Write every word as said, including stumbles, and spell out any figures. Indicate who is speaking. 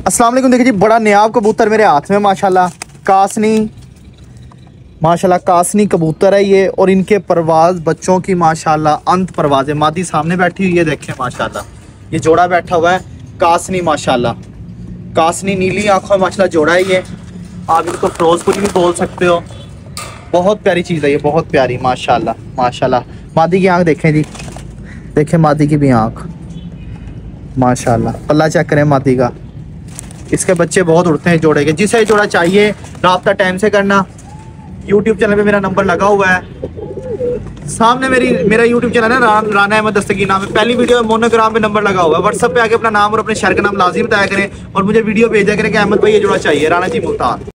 Speaker 1: अस्सलाम वालेकुम। देखिए जी, बड़ा नायाब कबूतर मेरे हाथ में माशाल्लाह, कासनी माशाल्लाह कासनी कबूतर है ये। और इनके परवाज़ बच्चों की माशाल्लाह अंत परवाज़ है। मादी सामने बैठी हुई है, देखें माशाल्लाह। ये जोड़ा बैठा हुआ है कासनी माशाल्लाह, कासनी नीली आंखों में माशाल्लाह जोड़ा है ये। आप इसको फिरोजपुरी भी बोल सकते हो। बहुत प्यारी चीज़ है ये, बहुत प्यारी माशाल्लाह माशाल्लाह। मादी की आंख देखें जी, देखें मादी की भी आंख माशाल्लाह। पल्ला चेक करें मादी का। इसके बच्चे बहुत उड़ते हैं जोड़े के। जिसे ये जोड़ा चाहिए राब्ता टाइम से करना। यूट्यूब चैनल पे मेरा नंबर लगा हुआ है सामने। मेरी मेरा यूट्यूब चैनल है रा, राना अहमद दस्तगीर नाम है। पहली वीडियो में मोनोग्राम पे नंबर लगा हुआ है। व्हाट्सएप पे आके अपना नाम और अपने शहर का नाम लाजिम बताया करें और मुझे वीडियो भेजा करें कि अहमद भाई ये जोड़ा चाहिए, राना जी मुल्तान।